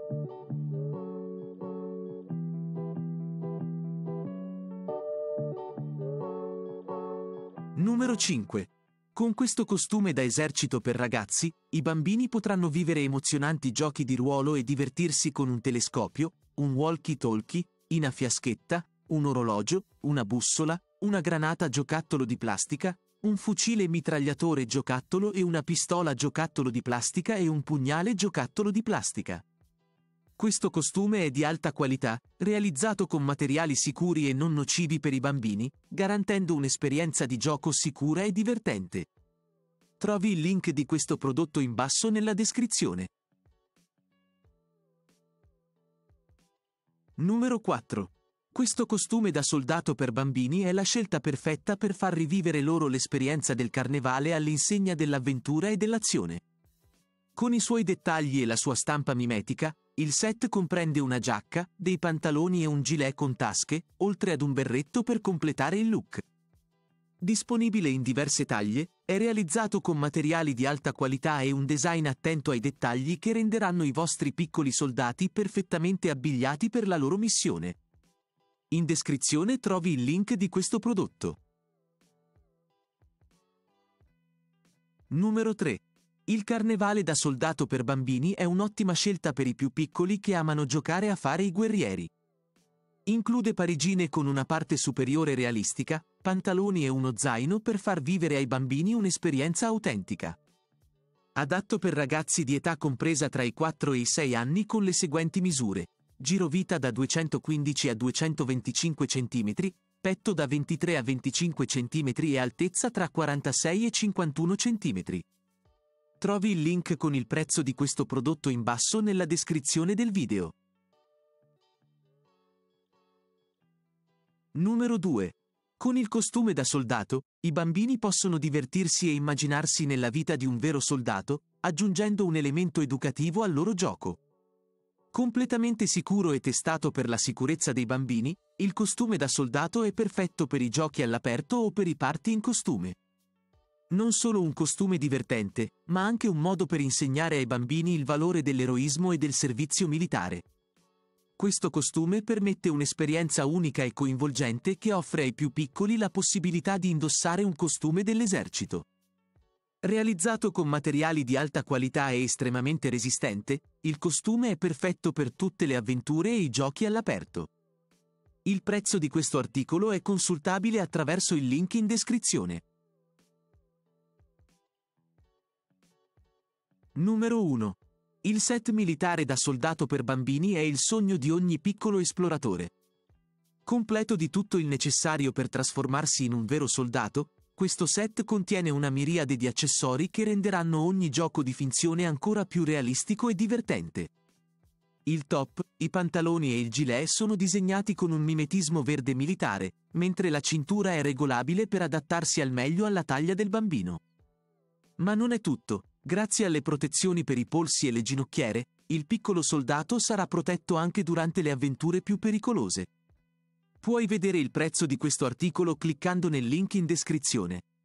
Numero 5. Con questo costume da esercito per ragazzi, i bambini potranno vivere emozionanti giochi di ruolo e divertirsi con un telescopio, un walkie-talkie, una fiaschetta, un orologio, una bussola, una granata giocattolo di plastica, un fucile mitragliatore giocattolo e una pistola giocattolo di plastica e un pugnale giocattolo di plastica. Questo costume è di alta qualità, realizzato con materiali sicuri e non nocivi per i bambini, garantendo un'esperienza di gioco sicura e divertente. Trovi il link di questo prodotto in basso nella descrizione. Numero 4. Questo costume da soldato per bambini è la scelta perfetta per far rivivere loro l'esperienza del carnevale all'insegna dell'avventura e dell'azione. Con i suoi dettagli e la sua stampa mimetica, il set comprende una giacca, dei pantaloni e un gilet con tasche, oltre ad un berretto per completare il look. Disponibile in diverse taglie, è realizzato con materiali di alta qualità e un design attento ai dettagli che renderanno i vostri piccoli soldati perfettamente abbigliati per la loro missione. In descrizione trovi il link di questo prodotto. Numero 3. Il carnevale da soldato per bambini è un'ottima scelta per i più piccoli che amano giocare a fare i guerrieri. Include parigine con una parte superiore realistica, pantaloni e uno zaino per far vivere ai bambini un'esperienza autentica. Adatto per ragazzi di età compresa tra i 4 e i 6 anni con le seguenti misure: girovita da 215 a 225 cm, petto da 23 a 25 cm e altezza tra 46 e 51 cm. Trovi il link con il prezzo di questo prodotto in basso nella descrizione del video. Numero 2. Con il costume da soldato, i bambini possono divertirsi e immaginarsi nella vita di un vero soldato, aggiungendo un elemento educativo al loro gioco. Completamente sicuro e testato per la sicurezza dei bambini, il costume da soldato è perfetto per i giochi all'aperto o per i party in costume. Non solo un costume divertente, ma anche un modo per insegnare ai bambini il valore dell'eroismo e del servizio militare. Questo costume permette un'esperienza unica e coinvolgente che offre ai più piccoli la possibilità di indossare un costume dell'esercito. Realizzato con materiali di alta qualità e estremamente resistente, il costume è perfetto per tutte le avventure e i giochi all'aperto. Il prezzo di questo articolo è consultabile attraverso il link in descrizione. Numero 1. Il set militare da soldato per bambini è il sogno di ogni piccolo esploratore. Completo di tutto il necessario per trasformarsi in un vero soldato, questo set contiene una miriade di accessori che renderanno ogni gioco di finzione ancora più realistico e divertente. Il top, i pantaloni e il gilet sono disegnati con un mimetismo verde militare, mentre la cintura è regolabile per adattarsi al meglio alla taglia del bambino. Ma non è tutto. Grazie alle protezioni per i polsi e le ginocchiere, il piccolo soldato sarà protetto anche durante le avventure più pericolose. Puoi vedere il prezzo di questo articolo cliccando nel link in descrizione.